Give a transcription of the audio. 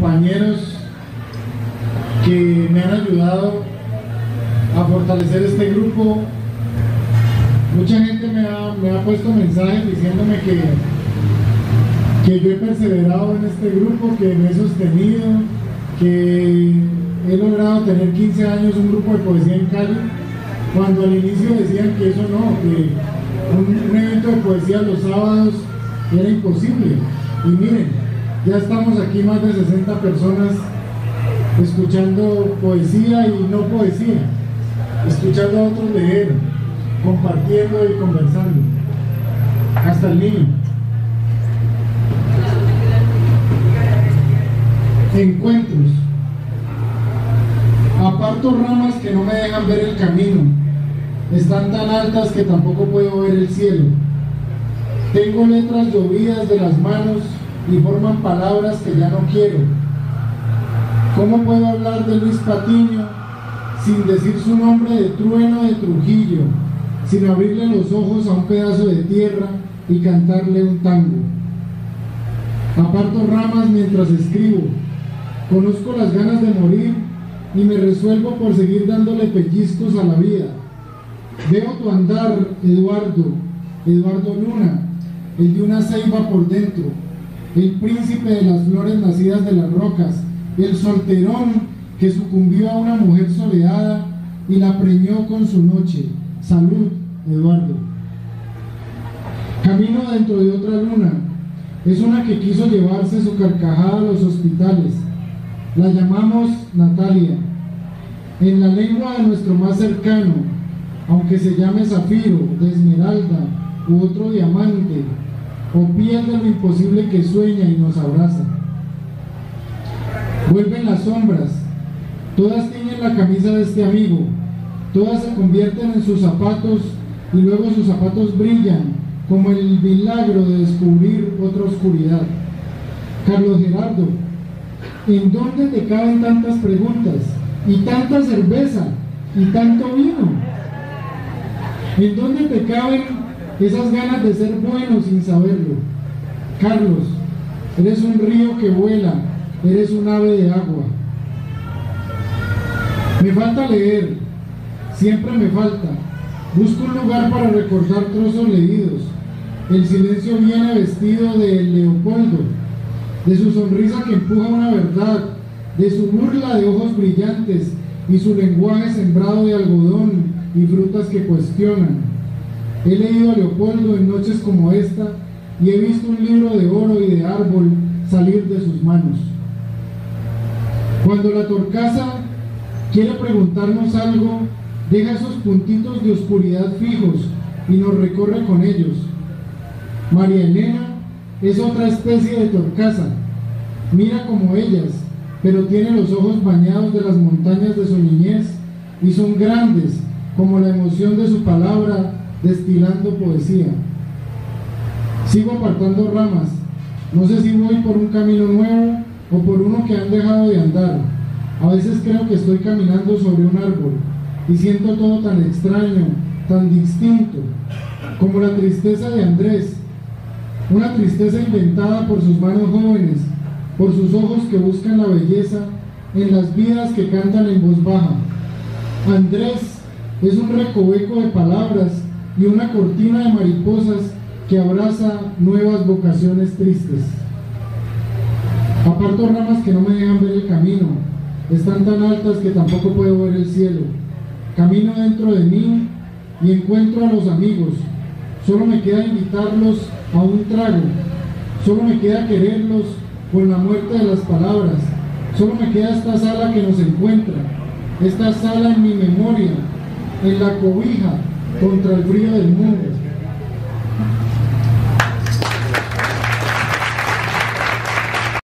compañeros que me han ayudado a fortalecer este grupo. Mucha gente me ha puesto mensajes diciéndome que yo he perseverado en este grupo, que me he sostenido, que he logrado tener 15 años un grupo de poesía en Cali, cuando al inicio decían que eso no, que un evento de poesía los sábados era imposible. Y miren, ya estamos aquí más de 60 personas escuchando poesía y no poesía, escuchando a otros leer, compartiendo y conversando, hasta el niño. Encuentros. Aparto ramas que no me dejan ver el camino, están tan altas que tampoco puedo ver el cielo. Tengo letras llovidas de las manos y forman palabras que ya no quiero. ¿Cómo puedo hablar de Luis Patiño sin decir su nombre de trueno de Trujillo, sin abrirle los ojos a un pedazo de tierra y cantarle un tango? Aparto ramas mientras escribo, conozco las ganas de morir y me resuelvo por seguir dándole pellizcos a la vida. Veo tu andar, Eduardo Luna, el de una ceiba por dentro, el príncipe de las flores nacidas de las rocas, el solterón que sucumbió a una mujer soleada y la preñó con su noche. Salud, Eduardo. Camino dentro de otra luna, es una que quiso llevarse su carcajada a los hospitales. La llamamos Natalia, en la lengua de nuestro más cercano, aunque se llame zafiro, de esmeralda u otro diamante, o piel de lo imposible que sueña y nos abraza. Vuelven las sombras, todas tiñen la camisa de este amigo, todas se convierten en sus zapatos y luego sus zapatos brillan como el milagro de descubrir otra oscuridad. Carlos Gerardo, ¿en dónde te caben tantas preguntas y tanta cerveza y tanto vino? ¿En dónde te caben esas ganas de ser bueno sin saberlo? Carlos, eres un río que vuela, eres un ave de agua. Me falta leer, siempre me falta. Busco un lugar para recordar trozos leídos. El silencio viene vestido de Leopoldo, de su sonrisa que empuja una verdad, de su burla de ojos brillantes y su lenguaje sembrado de algodón y frutas que cuestionan. He leído a Leopoldo en noches como esta y he visto un libro de oro y de árbol salir de sus manos. Cuando la torcaza quiere preguntarnos algo, deja esos puntitos de oscuridad fijos y nos recorre con ellos. María Elena es otra especie de torcaza, mira como ellas, pero tiene los ojos bañados de las montañas de su niñez y son grandes como la emoción de su palabra destilando poesía. Sigo apartando ramas, no sé si voy por un camino nuevo o por uno que han dejado de andar. A veces creo que estoy caminando sobre un árbol y siento todo tan extraño, tan distinto, como la tristeza de Andrés, una tristeza inventada por sus manos jóvenes, por sus ojos que buscan la belleza en las vidas que cantan en voz baja. Andrés es un recoveco de palabras y una cortina de mariposas que abraza nuevas vocaciones tristes. Aparto ramas que no me dejan ver el camino, están tan altas que tampoco puedo ver el cielo. Camino dentro de mí y encuentro a los amigos. Solo me queda invitarlos a un trago, solo me queda quererlos con la muerte de las palabras, solo me queda esta sala que nos encuentra, esta sala en mi memoria, en la cobija contra el frío del mundo.